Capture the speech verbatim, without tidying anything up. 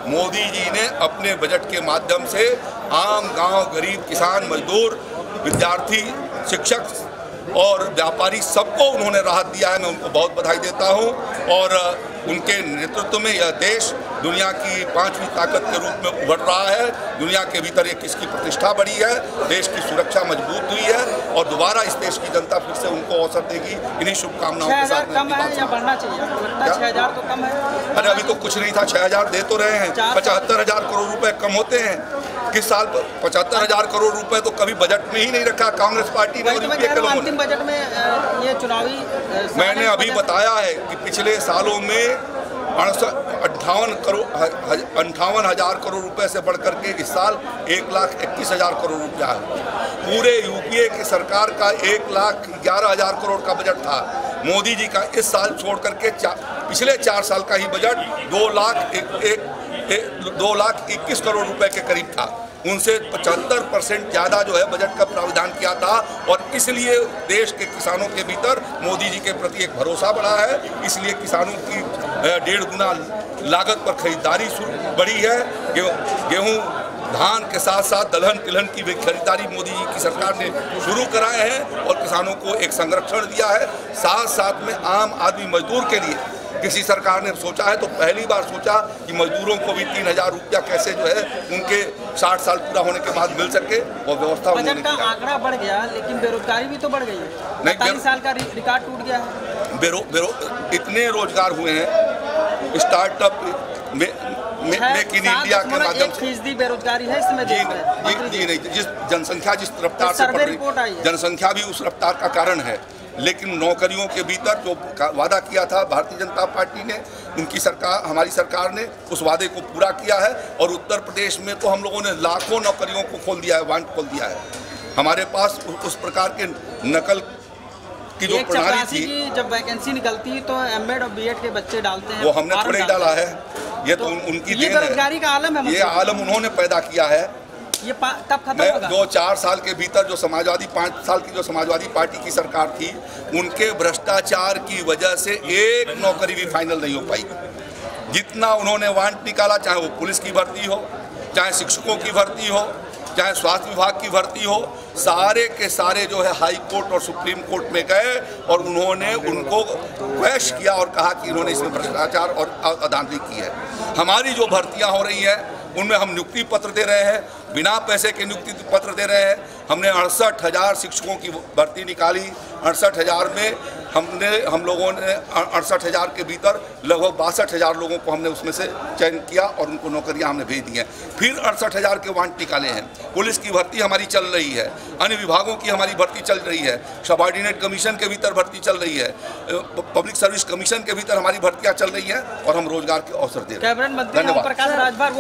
मोदी जी ने अपने बजट के माध्यम से आम गांव, गरीब, किसान, मजदूर, विद्यार्थी, शिक्षक और व्यापारी सबको उन्होंने राहत दिया है। मैं उनको बहुत बधाई देता हूं और उनके नेतृत्व में यह देश दुनिया की पांचवी ताकत के रूप में उभर रहा है। दुनिया के भीतर एक इसकी प्रतिष्ठा बढ़ी है, देश की सुरक्षा मजबूत हुई है और दोबारा इस देश की जनता फिर से उनको अवसर देगी। इन्हीं शुभकामनाओं के साथ कम है या बढ़ना चाहिए? छह हजार तो कम है। अरे अभी तो कुछ नहीं था, छह हजार दे तो रहे हैं। पचहत्तर हजार करोड़ रुपए कम होते हैं किस साल? पचहत्तर हजार करोड़ रुपए तो कभी बजट में ही नहीं रखा कांग्रेस पार्टी ने। अंतिम बजट में ये चुनावी मैंने अभी बताया है कि पिछले सालों में अट्ठावन करोड़ अंठावन हजार करोड़ रुपए से बढ़कर के इस साल एक लाख इक्कीस हजार करोड़ रुपया है। पूरे यूपीए की सरकार का एक लाख ग्यारह हजार करोड़ का बजट था। मोदी जी का इस साल छोड़ करके पिछले चार साल का ही बजट दो लाख एक, एक, एक दो लाख इक्कीस करोड़ रुपए के करीब था। उनसे पचहत्तर परसेंट ज़्यादा जो है बजट का प्रावधान किया था और इसलिए देश के किसानों के भीतर मोदी जी के प्रति एक भरोसा बढ़ा है। इसलिए किसानों की डेढ़ गुना लागत पर खरीदारी बढ़ी है। गेहूँ धान के साथ साथ दलहन तिलहन की भी खरीदारी मोदी जी की सरकार ने शुरू कराए हैं और किसानों को एक संरक्षण दिया है। साथ साथ में आम आदमी मजदूर के लिए किसी सरकार ने सोचा है तो पहली बार सोचा कि मजदूरों को भी तीन हजार रुपया कैसे जो है उनके साठ साल पूरा होने के बाद मिल सके और व्यवस्था बजट का आंकड़ा बढ़ गया लेकिन बेरोजगारी भी तो बढ़ गई है। पैंतालीस साल का रिकॉर्ड टूट गया है। बेरो बेरो इतने रोजगार हुए हैं स्टार्टअप में मेक इन इंडिया के माध्यम से। फीसदी बेरोजगारी है इसमें जी जी जी नहीं, जिस जनसंख्या जिस रफ्तार से बढ़ रही, जनसंख्या भी उस रफ्तार का कारण है। लेकिन नौकरियों के भीतर जो वादा किया था भारतीय जनता पार्टी ने, उनकी सरकार, हमारी सरकार ने उस वादे को पूरा किया है और उत्तर प्रदेश में तो हम लोगों ने लाखों नौकरियों को खोल दिया है, वांट खोल दिया है। हमारे पास उस प्रकार के नकल की जो प्रणाली थी, जब वैकेंसी निकलती तो एमएड और बीएड के बच्चे डालते हैं, वो हमने थोड़े ही डाला है। ये तो, तो उनकी देन है। बेरोजगारी का आलम है, ये आलम उन्होंने पैदा किया है। ये तब खत्म होगा। दो चार साल के भीतर जो समाजवादी पाँच साल की जो समाजवादी पार्टी की सरकार थी, उनके भ्रष्टाचार की वजह से एक नौकरी भी फाइनल नहीं हो पाई। जितना उन्होंने वांट निकाला, चाहे वो पुलिस की भर्ती हो, चाहे शिक्षकों की भर्ती हो, चाहे स्वास्थ्य विभाग की भर्ती हो, सारे के सारे जो है हाई कोर्ट और सुप्रीम कोर्ट में गए और उन्होंने उनको क्वेश किया और कहा कि इन्होंने इसमें भ्रष्टाचार और अदानगी की है। हमारी जो भर्तियां हो रही हैं उनमें हम नियुक्ति पत्र दे रहे हैं, बिना पैसे के नियुक्ति पत्र दे रहे हैं। हमने अड़सठ हज़ार शिक्षकों की भर्ती निकाली। अड़सठ हज़ार में हमने हम लोगों ने अड़सठ हज़ार के भीतर लगभग बासठ हज़ार लोगों को हमने उसमें से चयन किया और उनको नौकरियां हमने भेज दी हैं। फिर अड़सठ हज़ार के वांट निकाले हैं। पुलिस की भर्ती हमारी चल रही है, अन्य विभागों की हमारी भर्ती चल रही है, सबऑर्डिनेट कमीशन के भीतर भर्ती चल रही है, पब्लिक सर्विस कमीशन के भीतर हमारी भर्तियाँ चल रही हैं और हम रोजगार के अवसर दे रहे हैं। धन्यवाद।